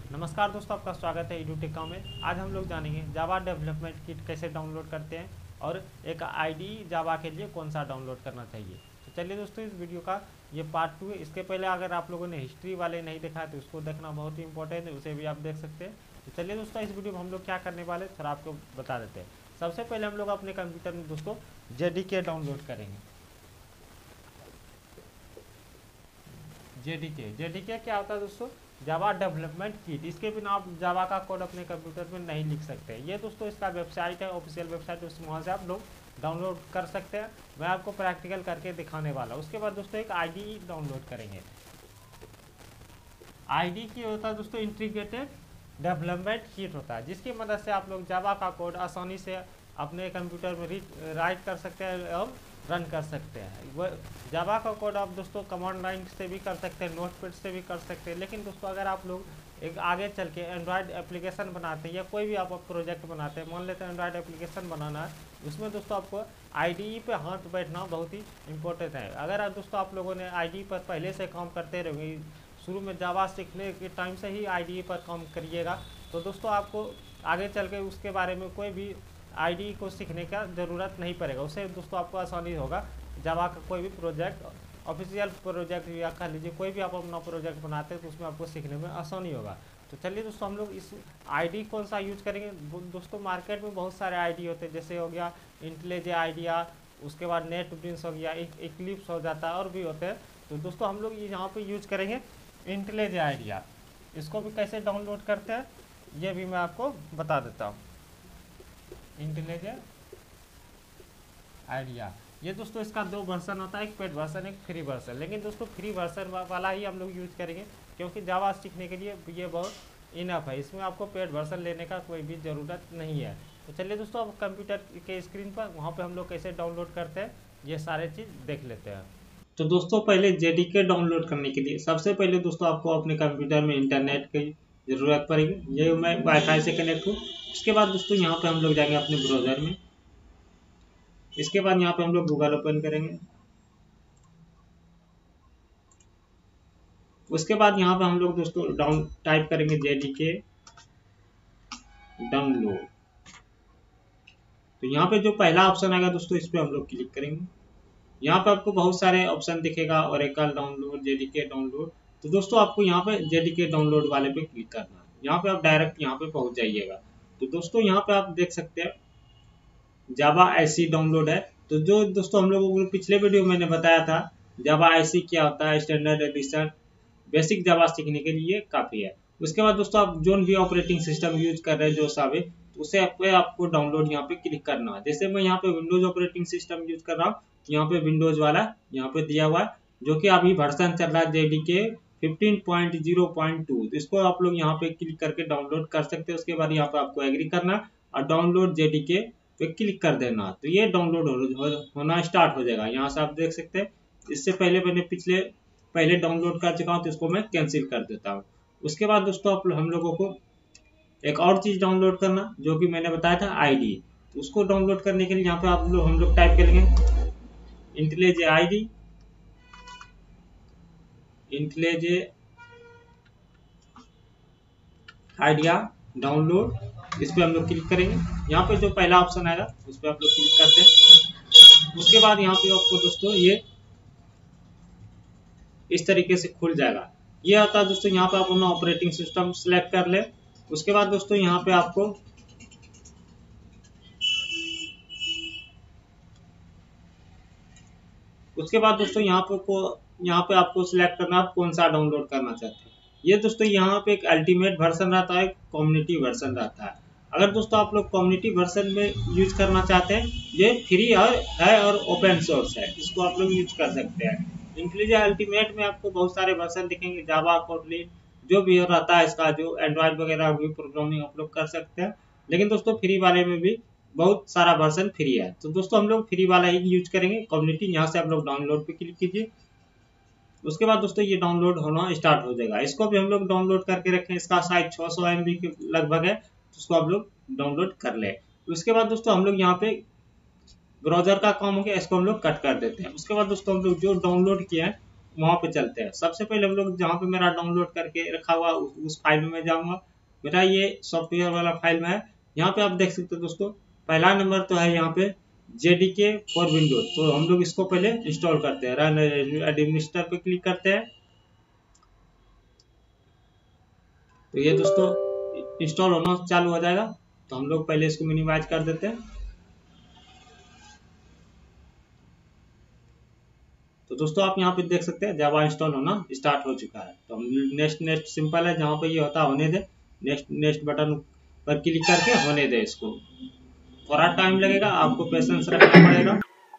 नमस्कार दोस्तों, आपका स्वागत है एडुटेका में। आज हम लोग जानेंगे जावा डेवलपमेंट किट कैसे डाउनलोड करते हैं और एक आईडी जावा के लिए कौन सा डाउनलोड करना चाहिए। तो चलिए दोस्तों, इस वीडियो का ये पार्ट 2 है। इसके पहले अगर आप लोगों ने हिस्ट्री वाले नहीं देखा है तो उसको देखना बहुत ही इंपॉर्टेंट है, उसे भी आप देख सकते हैं। तो चलिए दोस्तों, इस वीडियो में हम लोग क्या करने वाले हैं थोड़ा आपको बता देते हैं। सबसे पहले हम लोग अपने कंप्यूटर में दोस्तों जेडीके डाउनलोड करेंगे। जेडीके क्या होता है दोस्तों? Java development kit. इसके बिना आप जावा का कोड अपने कंप्यूटर में नहीं लिख सकते। ये दोस्तों इसका वेबसाइट है, ऑफिशियल वेबसाइट, वहाँ से आप लोग डाउनलोड कर सकते हैं। मैं आपको प्रैक्टिकल करके दिखाने वाला हूँ। उसके बाद दोस्तों एक आईडी डाउनलोड करेंगे। आईडी की होता है दोस्तों इंटीग्रेटेड डेवलपमेंट किट होता है, जिसकी मदद से आप लोग जावा का कोड आसानी से अपने कंप्यूटर में राइट कर सकते हैं और रन कर सकते हैं। वो जावा का कोड आप दोस्तों कमांड लाइन से भी कर सकते हैं, नोटपैड से भी कर सकते हैं। लेकिन दोस्तों अगर आप लोग एक आगे चल के एंड्रॉयड एप्लीकेशन बनाते हैं या कोई भी आप प्रोजेक्ट बनाते हैं, मान लेते हैं एंड्रॉयड एप्लीकेशन बनाना है, उसमें दोस्तों आपको आईडी पे हाथ बैठना बहुत ही इंपॉर्टेंट है। अगर दोस्तों आप लोगों ने आईडी पर पहले से काम करते रहोगे, शुरू में जावा सीखने के टाइम से ही आईडी पर काम करिएगा, तो दोस्तों आपको आगे चल के उसके बारे में कोई भी आईडी को सीखने का ज़रूरत नहीं पड़ेगा। उससे दोस्तों आपको आसानी होगा जावा का कोई भी प्रोजेक्ट, ऑफिशियल प्रोजेक्ट या कह लीजिए कोई भी आप अपना प्रोजेक्ट बनाते हैं तो उसमें आपको सीखने में आसानी होगा। तो चलिए दोस्तों, हम लोग इस आईडी कौन सा यूज करेंगे। दोस्तों मार्केट में बहुत सारे आईडी होते हैं, जैसे हो गया इंटेलिजे आइडिया, उसके बाद नेट प्रिंस हो गया, इक्लिप्स हो जाता है, और भी होते हैं। तो दोस्तों हम लोग यहाँ पे यूज करेंगे इंटेलिजे आइडिया। इसको भी कैसे डाउनलोड करते हैं ये भी मैं आपको बता देता हूँ। इंटेलिजे आइडिया, ये दोस्तों इसका दो वर्जन होता है, एक पेड वर्जन एक फ्री वर्जन। लेकिन दोस्तों फ्री वर्जन वाला ही हम लोग यूज करेंगे, क्योंकि जावा सीखने के लिए ये बहुत इनफ है। इसमें आपको पेड वर्जन लेने का कोई भी ज़रूरत नहीं है। तो चलिए दोस्तों, अब कंप्यूटर के स्क्रीन पर वहाँ पे हम लोग कैसे डाउनलोड करते हैं ये सारे चीज़ देख लेते हैं। तो दोस्तों पहले जेडीके डाउनलोड करने के लिए सबसे पहले दोस्तों आपको अपने कंप्यूटर में इंटरनेट की ज़रूरत पड़ेगी। ये मैं वाईफाई से कनेक्ट हूँ। उसके बाद दोस्तों यहाँ पे हम लोग जाएंगे अपने ब्राउज़र में। इसके बाद यहाँ पे हम लोग गूगल ओपन करेंगे। उसके बाद यहाँ पे हम लोग दोस्तों टाइप करेंगे जेडीके डाउनलोड। तो यहाँ पे जो पहला ऑप्शन आएगा दोस्तों, इस पे हम लोग क्लिक करेंगे। यहाँ पे आपको बहुत सारे ऑप्शन दिखेगा, ओरेकल डाउनलोड, जेडीके डाउनलोड। तो दोस्तों आपको यहाँ पे जेडीके डाउनलोड वाले पे क्लिक करना है। यहाँ पे आप डायरेक्ट यहाँ पे पहुंच जाइएगा। तो दोस्तों यहाँ पे आप देख सकते हैं जावा आईसी डाउनलोड है। तो जो दोस्तों हम लोगों को पिछले वीडियो मैंने बताया था जावा आईसी क्या होता है, स्टैंडर्ड एडिशन, बेसिक जावा सीखने के लिए काफ़ी है। उसके बाद दोस्तों आप जो भी ऑपरेटिंग सिस्टम यूज कर रहे हैं जो सब है, तो उसे आपको डाउनलोड यहाँ पे क्लिक करना है। जैसे मैं यहाँ पे विंडोज ऑपरेटिंग सिस्टम यूज कर रहा हूँ, तो यहाँ पे विंडोज वाला यहाँ पे दिया हुआ है, जो कि अभी वर्जन चल रहा है जेडीके 15.0.2। तो इसको आप लोग यहाँ पे क्लिक करके डाउनलोड कर सकते हैं। उसके बाद यहाँ पे आपको एग्री करना और डाउनलोड जेडीके पे क्लिक कर देना। तो ये डाउनलोड होना स्टार्ट हो जाएगा। यहाँ से आप देख सकते हैं। इससे पहले मैंने पहले डाउनलोड कर चुका हूँ, तो इसको मैं कैंसिल कर देता हूँ। उसके बाद दोस्तों हम लोगों को एक और चीज डाउनलोड करना, जो कि मैंने बताया था आईडी। तो उसको डाउनलोड करने के लिए यहाँ पे हम लोग टाइप करेंगे IntelliJ ID, IntelliJ idea download. इस पे हम लोग क्लिक करेंगे। यहाँ पे जो पहला ऑप्शन आएगा उस पर आप लोग क्लिक करते हैं। उसके बाद यहाँ पे आपको दोस्तों ये इस तरीके से खुल जाएगा। ये आता है दोस्तों, यहाँ पे आप अपना ऑपरेटिंग सिस्टम सेलेक्ट कर ले। उसके बाद दोस्तों यहाँ पे यहाँ पे आपको सिलेक्ट करना आप कौन सा डाउनलोड करना चाहते हैं। ये दोस्तों यहाँ पे एक अल्टीमेट वर्जन रहता है, एक कम्युनिटी वर्जन रहता है। अगर दोस्तों आप लोग कम्युनिटी वर्जन में यूज करना चाहते हैं, ये फ्री है और ओपन सोर्स है, इसको आप लोग यूज कर सकते हैं। इंटेलिजे अल्टीमेट में आपको बहुत सारे वर्जन दिखेंगे, जावा, कोटलिन, जो भी रहता है इसका, जो एंड्रॉइड वगैरह भी प्रोग्रामिंग आप लोग कर सकते हैं। लेकिन दोस्तों फ्री वाले में भी बहुत सारा वर्जन फ्री है। तो दोस्तों हम लोग फ्री वाला ही यूज करेंगे कम्युनिटी। यहाँ से आप लोग डाउनलोड पे क्लिक कीजिए। उसके बाद दोस्तों ये डाउनलोड होना स्टार्ट हो जाएगा। इसको भी हम लोग डाउनलोड करके रखें। इसका साइज 600 MB के लगभग है, तो उसको आप लोग डाउनलोड कर ले। उसके बाद दोस्तों हम लोग यहाँ पे ब्राउजर का काम हो गया, इसको हम लोग कट कर देते हैं। उसके बाद दोस्तों हम लोग जो डाउनलोड किया है वहां पे चलते हैं। सबसे पहले हम लोग जहाँ पे मेरा डाउनलोड करके रखा हुआ उस फाइल में मैं जाऊंगा। मेरा ये सॉफ्टवेयर वाला फाइल में है। यहाँ पे आप देख सकते हो दोस्तों, पहला नंबर तो है यहाँ पे JDK फॉर विंडोज। तो हम लोग इसको पहले इंस्टॉल करते हैं। रन एडमिनिस्टर पे क्लिक करते हैं। तो ये दोस्तों इंस्टॉल होना चालू हो जाएगा। तो हम लोग पहले इसको मिनिमाइज कर देते हैं। तो दोस्तों आप यहाँ पे देख सकते हैं जावा इंस्टॉल होना स्टार्ट हो चुका है। तो हम नेक्स्ट नेक्स्ट सिंपल है, जहाँ पे ये होता है होने दे। नेक्स्ट नेक्स्ट बटन पर क्लिक करके होने दे इसको। थोड़ा टाइम लगेगा, आपको पेशेंस रखना पड़ेगा।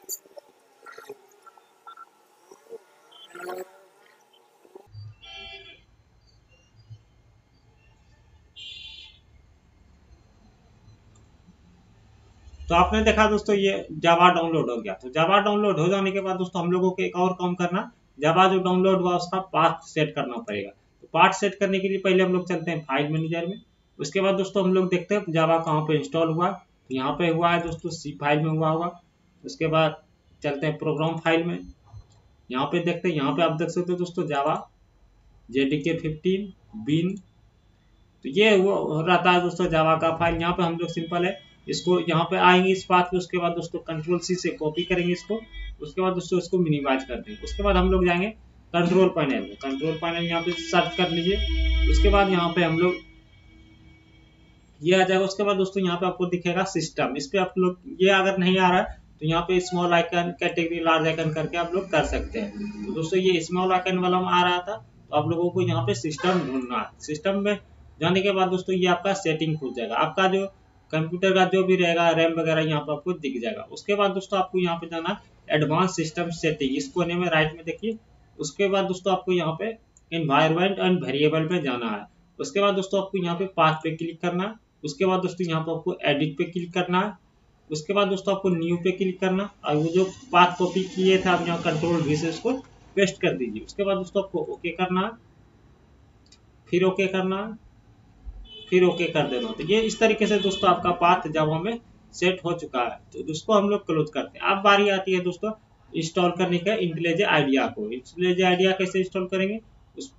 तो आपने देखा दोस्तों ये जावा डाउनलोड हो गया। तो जावा डाउनलोड हो जाने के बाद दोस्तों हम लोगों को एक और काम करना, जावा जो डाउनलोड हुआ उसका पाथ सेट करना पड़ेगा। तो पाथ सेट करने के लिए पहले हम लोग चलते हैं फाइल मैनेजर में। उसके बाद दोस्तों हम लोग देखते हैं जावा कहाँ पे इंस्टॉल हुआ। तो यहाँ पे हुआ है दोस्तों सी फाइल में हुआ होगा। उसके बाद चलते हैं प्रोग्राम फाइल में। यहाँ पे देखते हैं, यहाँ पे आप देख सकते हो दोस्तों जावा JDK 15 बीन। तो ये वो रहता है दोस्तों जावा का फाइल। यहाँ पे हम लोग सिंपल है इसको यहाँ पे आएंगे इस पाथ पे। उसके बाद दोस्तों कंट्रोल C से कॉपी करेंगे इसको। उसके बाद दोस्तों इसको मिनिमाइज कर देंगे। उसके बाद हम लोग जाएंगे कंट्रोल पैनल में। कंट्रोल पैनल यहाँ पे सर्च कर लीजिए। उसके बाद यहाँ पे हम लोग ये आ जाएगा। उसके बाद दोस्तों यहाँ पे आपको दिखेगा सिस्टम। इस पे आप लोग ये अगर नहीं आ रहा है तो यहाँ पे small icon, category, large icon करके आप लोग कर सकते हैं। तो दोस्तों ये स्मॉल आइकन वाला आ रहा था, तो आप लोगों को यहाँ पे सिस्टम ढूंढना है। सिस्टम में जाने के बाद दोस्तों ये आपका सेटिंग खुल जाएगा। आपका जो कंप्यूटर का जो भी रहेगा रैम वगैरह यहाँ पे आपको दिख जाएगा। उसके बाद दोस्तों आपको यहाँ पे जाना एडवांस सिस्टम सेटिंग, इस कोने में राइट में देखिए। उसके बाद दोस्तों आपको यहाँ पे एनवायरमेंट एंड वेरिएबल पे जाना है। उसके बाद दोस्तों आपको यहाँ पे पाथ पे क्लिक करना है। उसके बाद दोस्तों यहाँ पे आपको एडिट पे क्लिक करना है। उसके बाद दोस्तों आपको न्यू पे क्लिक करना, और वो जो पाथ कॉपी किए थे आप यहाँ कंट्रोल V से इसको पेस्ट कर दीजिए। उसके बाद दोस्तों आपको ओके करना है, फिर ओके करना है, फिर ओके कर देना। तो ये इस तरीके से दोस्तों आपका पाथ जावा में सेट हो चुका है। तो दोस्तों हम लोग क्लोज करते हैं। अब बारी आती है दोस्तों इंस्टॉल करने का इंटेलिजेंट आइडिया को। इंटेलिजेंट आइडिया कैसे इंस्टॉल करेंगे, उस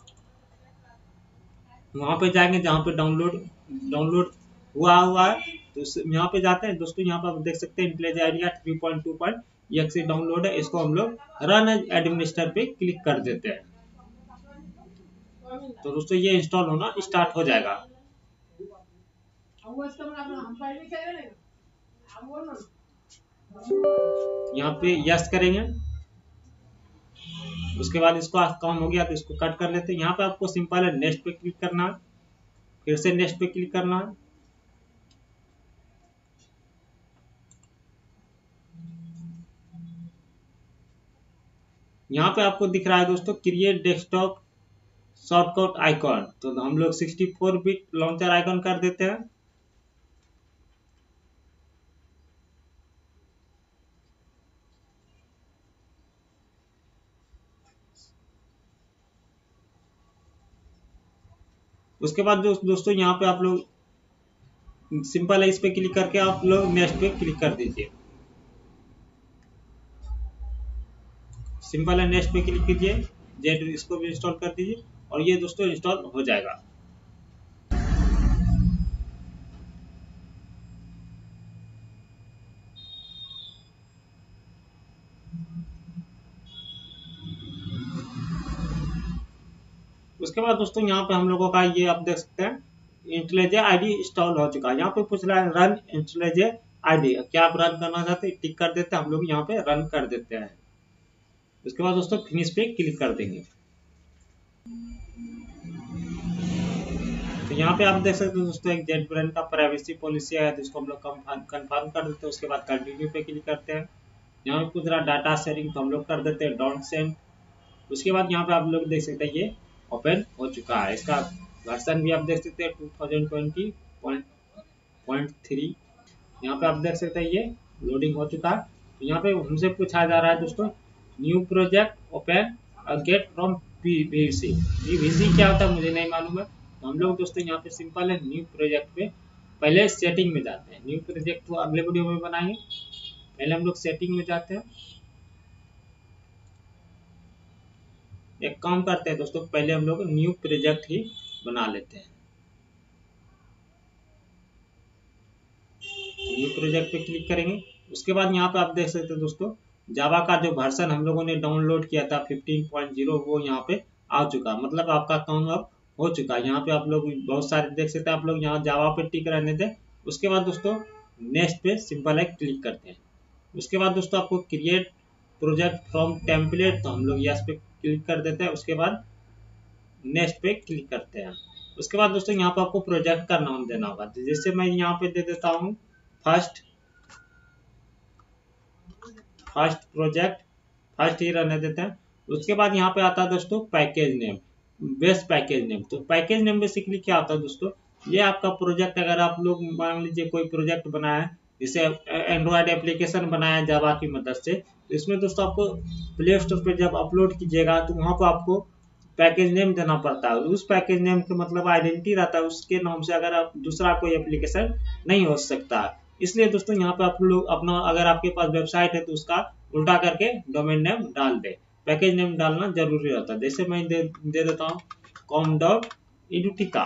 वहां पे जाएंगे जहाँ पे डाउनलोड हुआ है। तो यहाँ पे जाते हैं दोस्तों। यहाँ पे आप देख सकते हैं इंटेलिजेंट आइडिया 3.2.exe डाउनलोड है। इसको हम लोग रन एज एडमिनिस्टर पे क्लिक कर देते हैं। तो दोस्तों ये इंस्टॉल होना स्टार्ट हो जाएगा। यहाँ पे यस करेंगे। उसके बाद इसको काम हो गया तो इसको कट कर लेते हैं। यहाँ पे आपको सिंपल है नेक्स्ट पे क्लिक करना है, फिर से नेक्स्ट पे क्लिक करना है। यहाँ पे आपको दिख रहा है दोस्तों क्रिएट डेस्कटॉप शॉर्टकट आइकॉन। तो हम लोग 64 बिट लॉन्चर आइकॉन कर देते हैं। उसके बाद दोस्तों यहाँ पे आप लोग सिंपल है इस पे क्लिक करके आप लोग नेक्स्ट पे क्लिक कर दीजिए। सिंपल है नेक्स्ट पे क्लिक कीजिए, जेड इसको भी इंस्टॉल कर दीजिए और ये दोस्तों इंस्टॉल हो जाएगा। उसके बाद दोस्तों यहाँ पे हम लोगों का ये आप देख सकते हैं इंटेलिजेंट आईडी इंस्टॉल हो चुका है। यहाँ पे पूछ रहा है रन इंटेलिजेंट आईडी, क्या आप रन करना चाहते हैं, टिक कर देते हैं। हम लोग यहाँ पे रन कर देते हैं। उसके बाद दोस्तों फिनिश पे क्लिक कर देंगे। तो यहाँ पे आप देख सकते हो दोस्तों एक जेट ब्रांड का प्राइवेसी पॉलिसी है, तो इसको हम लोग कंफर्म कर देते हैं। उसके बाद कंटिन्यू पे क्लिक करते हैं। यहाँ पे पूछ रहा डाटा शेयरिंग, तो हम लोग कर देते हैं डोंट सेंड। उसके बाद यहाँ पे आप लोग देख सकते हैं ये ओपन हो चुका है। इसका वर्जन भी आप देख सकते हैं 2020.3। यहाँ पे आप देख सकते हैं ये लोडिंग हो चुका है। तो यहाँ पे हमसे पूछा जा रहा है दोस्तों new project open get from PVC। PVC क्या होता है मुझे नहीं मालूम है। तो हम लोग दोस्तों यहाँ पे सिंपल है न्यू प्रोजेक्ट पे पहले सेटिंग में जाते हैं। न्यू प्रोजेक्ट तो अगले वीडियो में बनाएंगे, पहले हम लोग सेटिंग में जाते हैं। एक काम करते हैं दोस्तों, पहले हम लोग न्यू प्रोजेक्ट ही बना लेते हैं। न्यू प्रोजेक्ट पे क्लिक करेंगे। उसके बाद यहाँ पे आप देख सकते हैं दोस्तों, जावा का जो वर्जन हम लोगों ने डाउनलोड किया था 15.0 वो यहाँ पे आ चुका, मतलब आपका काम अब हो चुका है। यहाँ पे आप लोग बहुत सारे देख सकते हैं, आप लोग यहाँ जावा पे टिक रहने दें। उसके बाद दोस्तों नेक्स्ट पे सिंपल है क्लिक करते हैं। उसके बाद दोस्तों आपको क्रिएट प्रोजेक्ट फ्रॉम टेम्पलेट, तो हम लोग यस पे क्लिक कर देते हैं। उसके बाद नेक्स्ट पे क्लिक करते हैं। उसके बाद दोस्तों यहाँ पे आपको प्रोजेक्ट का नाम देना होगा, जैसे मैं यहाँ पे दे देता हूँ फर्स्ट प्रोजेक्ट, फर्स्ट ही रहने देते हैं। उसके बाद यहाँ पे आता है दोस्तों package name, best package name. तो पैकेज नेम बेसिकली क्या होता है दोस्तों, ये आपका प्रोजेक्ट, अगर आप लोग मान लीजिए कोई प्रोजेक्ट बनाया है, जैसे एंड्रॉयड एप्लीकेशन बनाया है जावा की मदद से, तो इसमें दोस्तों आपको प्ले स्टोर पे जब अपलोड कीजिएगा तो वहाँ पर आपको पैकेज नेम देना पड़ता है। उस पैकेज नेम के मतलब आइडेंटिटी रहता है, उसके नाम से अगर आप दूसरा कोई एप्लीकेशन नहीं हो सकता है। इसलिए दोस्तों यहाँ पे आप लोग अपना, अगर आपके पास वेबसाइट है तो उसका उल्टा करके डोमेन नेम डाल दे, पैकेज नेम डालना जरूरी रहता है। जैसे मैं दे देता हूँ com.edutica,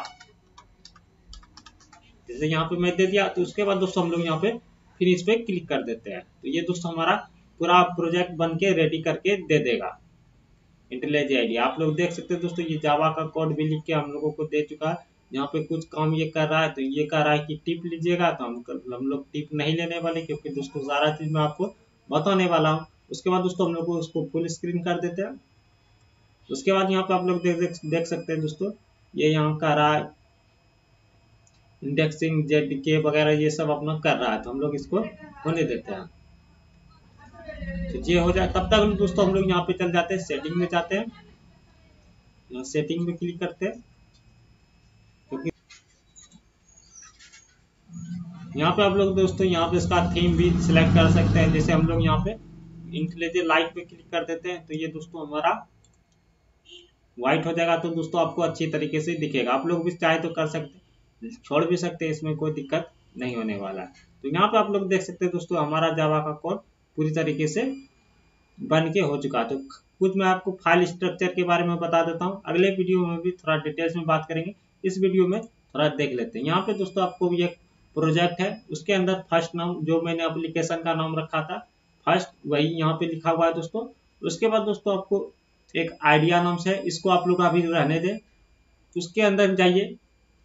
जैसे यहाँ पे मैं दे दिया। तो उसके बाद दोस्तों हम लोग यहाँ पे फिनिश पे क्लिक कर देते हैं। तो ये दोस्तों हमारा पूरा प्रोजेक्ट बन के रेडी करके दे देगा इंटेलिजेंट आईडी। आप लोग देख सकते हैं दोस्तों, ये जावा का कोड भी लिख के हम लोगों को दे चुका है। यहाँ पे कुछ काम ये कर रहा है, तो ये कह रहा है कि टिप लीजिएगा, तो हम लोग टिप नहीं लेने वाले, क्योंकि दोस्तों सारा चीज मैं आपको बताने वाला हूँ। उसके बाद दोस्तों हम लोग को उसको फुल स्क्रीन कर देते हैं। उसके बाद यहाँ पे आप लोग देख सकते हैं दोस्तों, ये यहाँ कह रहा है इंडेक्सिंग जेडके वगैरह, ये सब अपना कर रहा है, तो हम लोग इसको होने देते हैं। तो ये हो जाए, तब तक दोस्तों हम लोग यहाँ पे चल जाते हैं, सेटिंग में जाते हैं, यहाँ सेटिंग में क्लिक करते हैं। क्योंकि यहाँ पे आप लोग दोस्तों यहाँ पे इसका थीम भी सिलेक्ट कर सकते हैं। जैसे हम लोग यहाँ पे इंटेलिजेंट लाइट पे क्लिक कर देते हैं, तो ये दोस्तों हमारा व्हाइट हो जाएगा। तो दोस्तों आपको अच्छी तरीके से दिखेगा। आप लोग भी चाहे तो कर सकते, छोड़ भी सकते हैं, इसमें कोई दिक्कत नहीं होने वाला है। तो यहाँ पे आप लोग देख सकते हैं दोस्तों, हमारा जावा का कोड पूरी तरीके से बन के हो चुका है। तो कुछ मैं आपको फाइल स्ट्रक्चर के बारे में बता देता हूँ, अगले वीडियो में भी थोड़ा डिटेल्स में बात करेंगे। इस वीडियो में थोड़ा देख लेते हैं। यहाँ पे दोस्तों आपको ये प्रोजेक्ट है, उसके अंदर फर्स्ट नाम जो मैंने एप्लीकेशन का नाम रखा था फर्स्ट, वही यहाँ पे लिखा हुआ है दोस्तों। उसके बाद दोस्तों आपको एक आइडिया नाम से, इसको आप लोग अभी रहने दें। उसके अंदर जाइए,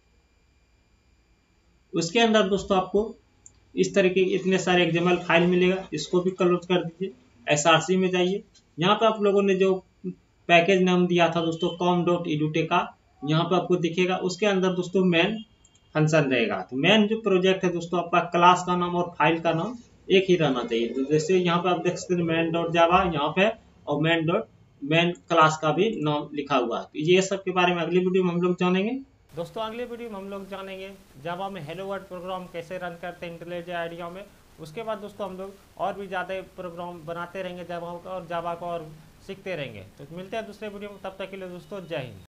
उसके अंदर दोस्तों आपको इस तरीके के इतने सारे एक्सएमएल फाइल मिलेगा, इसको भी क्लोज कर दीजिए। एसआरसी में जाइए, यहाँ पे आप लोगों ने जो पैकेज नाम दिया था दोस्तों com.edutica, यहाँ पे आपको दिखेगा। उसके अंदर दोस्तों मेन फंक्शन रहेगा। तो मेन जो प्रोजेक्ट है दोस्तों, आपका क्लास का नाम और फाइल का नाम एक ही रहना चाहिए। तो जैसे यहाँ पे आप देख सकते हैं main.java यहाँ पे, और मेन क्लास का भी नाम लिखा हुआ है। तो ये सब के बारे में अगली वीडियो में हम लोग जानेंगे। दोस्तों अगले वीडियो में हम लोग जानेंगे जावा में हेलो वर्ल्ड प्रोग्राम कैसे रन करते हैं इंटेलिजेंट आईडिया में। उसके बाद दोस्तों हम लोग और भी ज़्यादा प्रोग्राम बनाते रहेंगे जावा का, और जावा को और सीखते रहेंगे। तो मिलते हैं दूसरे वीडियो में, तब तक के लिए दोस्तों जय हिंद।